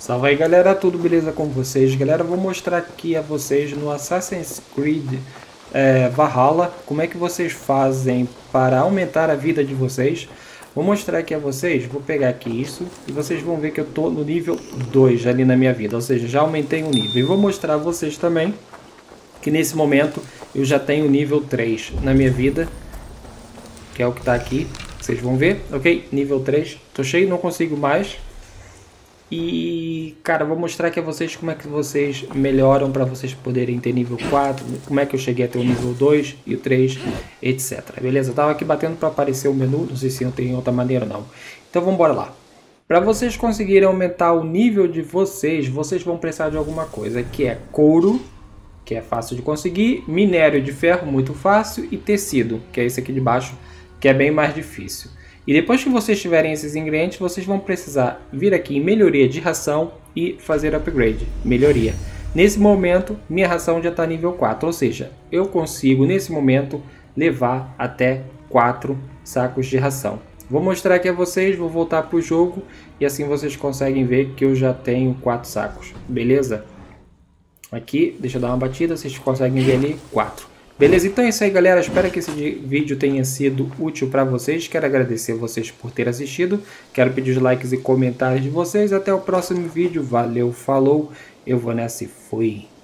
Salve aí galera, tudo beleza com vocês? Galera, vou mostrar aqui a vocês no Assassin's Creed Valhalla como é que vocês fazem para aumentar a vida de vocês. Vou mostrar aqui a vocês, vou pegar aqui isso e vocês vão ver que eu tô no nível 2 ali na minha vida, ou seja, já aumentei um nível. E vou mostrar a vocês também que nesse momento eu já tenho nível 3 na minha vida, que é o que está aqui, vocês vão ver, ok? Nível 3, tô cheio, não consigo mais. E, cara, vou mostrar aqui a vocês como é que vocês melhoram para vocês poderem ter nível 4, como é que eu cheguei a ter o nível 2 e o 3, etc. Beleza? Eu tava aqui batendo para aparecer o menu, não sei se eu tenho outra maneira ou não. Então vamos embora lá. Para vocês conseguirem aumentar o nível de vocês, vocês vão precisar de alguma coisa, que é couro, que é fácil de conseguir, minério de ferro, muito fácil, e tecido, que é esse aqui de baixo, que é bem mais difícil. E depois que vocês tiverem esses ingredientes, vocês vão precisar vir aqui em melhoria de ração e fazer upgrade, melhoria. Nesse momento, minha ração já está nível 4, ou seja, eu consigo nesse momento levar até 4 sacos de ração. Vou mostrar aqui a vocês, vou voltar para o jogo e assim vocês conseguem ver que eu já tenho 4 sacos, beleza? Aqui, deixa eu dar uma batida, vocês conseguem ver ali 4. Beleza, então é isso aí galera, espero que esse vídeo tenha sido útil para vocês, quero agradecer vocês por terem assistido, quero pedir os likes e comentários de vocês, até o próximo vídeo, valeu, falou, eu vou nessa e fui.